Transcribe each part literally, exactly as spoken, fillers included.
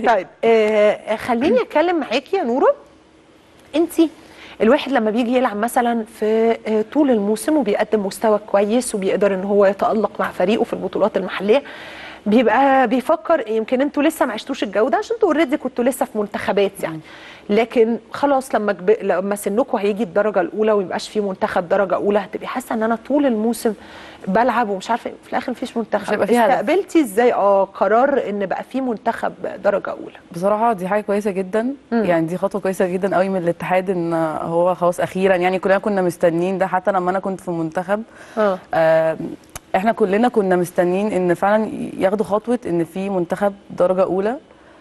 طيب آه خليني اتكلم معاكي يا نوره. انت الواحد لما بيجي يلعب مثلا في آه طول الموسم وبيقدم مستوى كويس وبيقدر ان هو يتألق مع فريقه في البطولات المحليه، بيبقى بيفكر يمكن انتوا لسه ما عشتوش الجو ده عشان انتوا اوريدي كنتوا لسه في منتخبات يعني، لكن خلاص لما جب... لما سنكم هيجي الدرجه الاولى وميبقاش في منتخب درجه اولى، هتبقي حاسه ان انا طول الموسم بلعب ومش عارفه في الاخر مفيش منتخب. استقبلتي ازاي اه قرار ان بقى في منتخب درجه اولى؟ بصراحه دي حاجه كويسه جدا. مم. يعني دي خطوه كويسه جدا قوي من الاتحاد، ان هو خلاص اخيرا، يعني كلنا كنا مستنيين ده. حتى لما انا كنت في المنتخب اه, آه احنا كلنا كنا مستنيين ان فعلا ياخدوا خطوه ان في منتخب درجه اولى.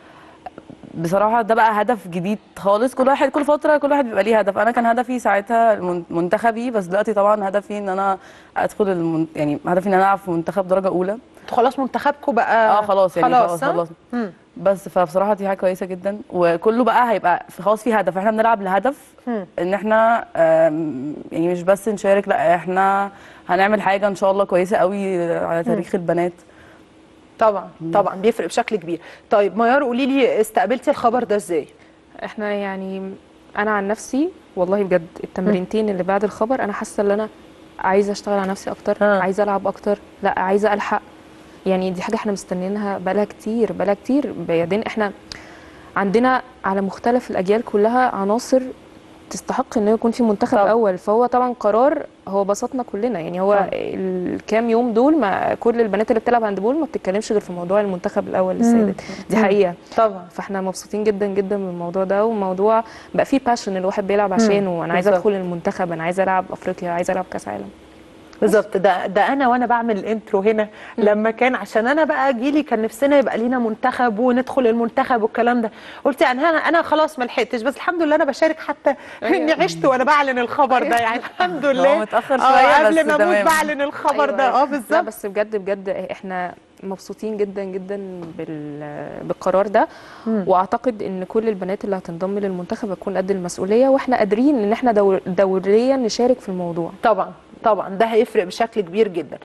بصراحه ده بقى هدف جديد خالص. كل واحد كل فتره كل واحد بيبقى ليه هدف. انا كان هدفي ساعتها منتخبي، بس دلوقتي طبعا هدفي ان انا ادخل المن... يعني هدفي ان انا العب في منتخب درجه اولى. انتوا خلاص منتخبكم بقى اه خلاص يعني خلاص خلاص, خلاص. بس فبصراحه دي حاجه كويسه جدا، وكله بقى هيبقى خلاص في هدف. احنا بنلعب لهدف مم. ان احنا يعني مش بس نشارك، لا احنا هنعمل حاجه ان شاء الله كويسه قوي على تاريخ مم. البنات. طبعا طبعا بيفرق بشكل كبير. طيب ميار قولي لي استقبلتي الخبر ده ازاي؟ احنا يعني انا عن نفسي والله بجد التمرينتين اللي بعد الخبر انا حاسه ان انا عايزه اشتغل على نفسي اكتر، ها. عايزه العب اكتر، لا عايزه الحق. يعني دي حاجه احنا مستنيينها بقالها كتير بقالها كتير. بعدين احنا عندنا على مختلف الاجيال كلها عناصر تستحق انه يكون في منتخب طب. اول، فهو طبعا قرار هو بسطنا كلنا. يعني هو الكام يوم دول ما كل البنات اللي بتلعب هاندبول ما بتتكلمش غير في موضوع المنتخب الاول للسيدات، دي حقيقه طبعا. فاحنا مبسوطين جدا جدا من الموضوع ده، وموضوع بقى فيه باشن الواحد بيلعب عشانه. انا عايزه ادخل المنتخب، انا عايزه العب افريقيا، عايزه العب كاس عالم. بالظبط. ده ده انا وانا بعمل الانترو هنا م. لما كان عشان انا بقى جيلي كان نفسنا يبقى لينا منتخب وندخل المنتخب والكلام ده، قلت يعني انا انا خلاص ما لحقتش، بس الحمد لله انا بشارك حتى اني عشت وانا بعلن الخبر ده يعني الحمد لله. هو متاخر شويه قبل ما اموت بعلن الخبر ده. اه بالظبط. لا بس بجد بجد احنا مبسوطين جدا جدا بالقرار ده م. واعتقد ان كل البنات اللي هتنضم للمنتخب هتكون قد المسؤوليه، واحنا قادرين ان احنا دوريا نشارك في الموضوع. طبعا طبعا ده هيفرق بشكل كبير جدا.